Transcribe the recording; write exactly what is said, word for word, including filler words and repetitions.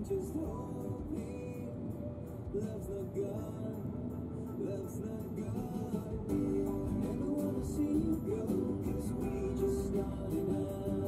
just hoping love's not gone, love's not gone. Never wanna see you go, cause we just started out.